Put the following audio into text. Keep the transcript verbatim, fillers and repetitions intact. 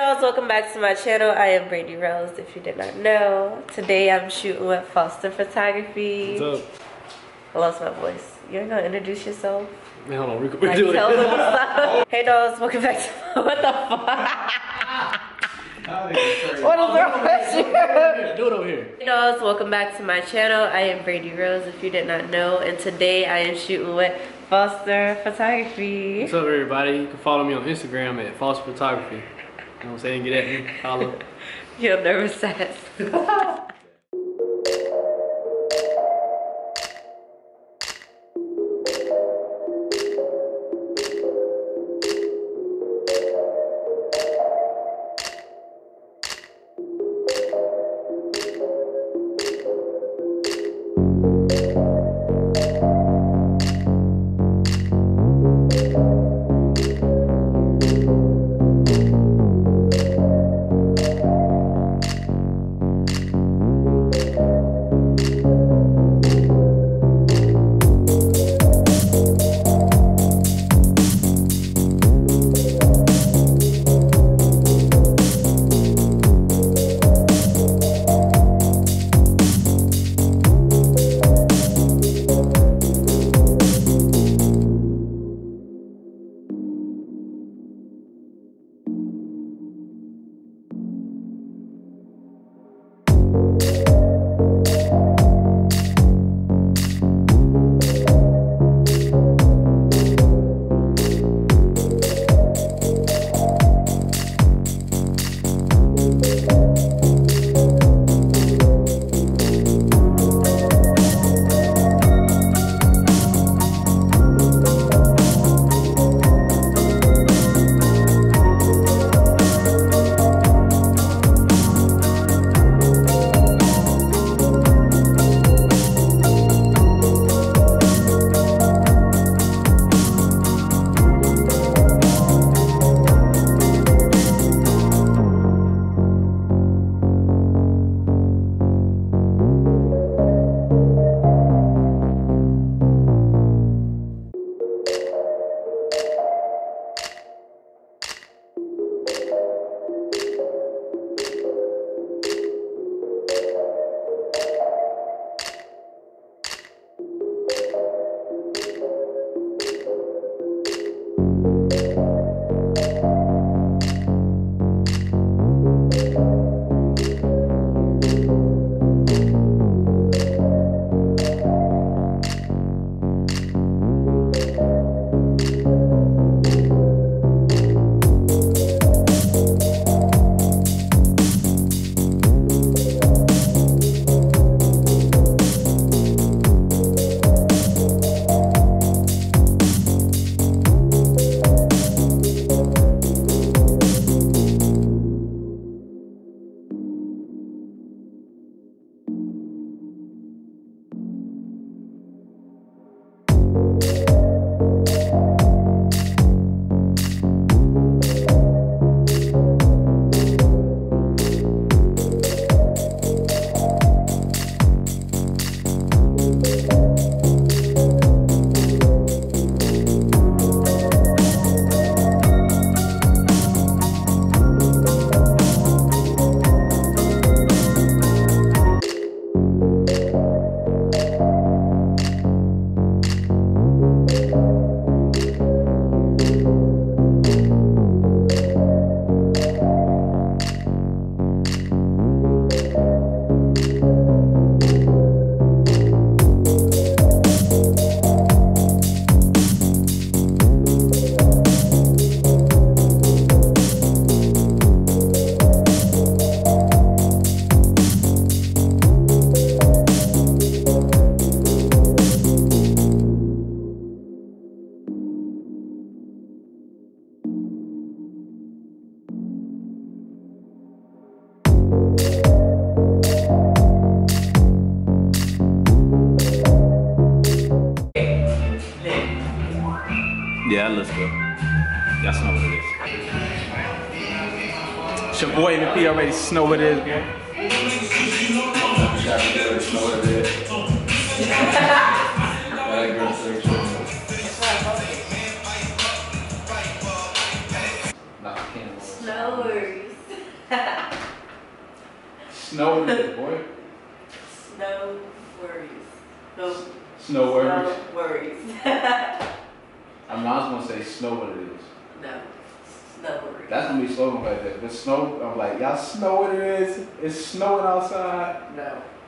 Welcome back to my channel. I am Brandi Rose, if you did not know. Today I'm shooting with Foster Photography. What's up? I lost my voice. You ain't gonna introduce yourself? Man, hold on, we can like, do it. Tell them what's up. Hey dolls, welcome back to what the fuck? What is wrong with you? Do it over here. Hey dolls, welcome back to my channel. I am Brandi Rose, if you did not know, and today I am shooting with Foster Photography. What's up, everybody? You can follow me on Instagram at FosterPhotography. You know what I'm saying? Get at me. Follow. You're nervous ass. Yeah, let's go. Y'all know what it is. It's your boy M P already know what it is, boy. No worries. Snow is boy. Snow worries. No. Snow worries. Snow worries. I'm not gonna say snow what it is. No. Snow worries. That's gonna be slogan right there. The snow, I'm like, y'all snow what it is? It's snowing outside. No.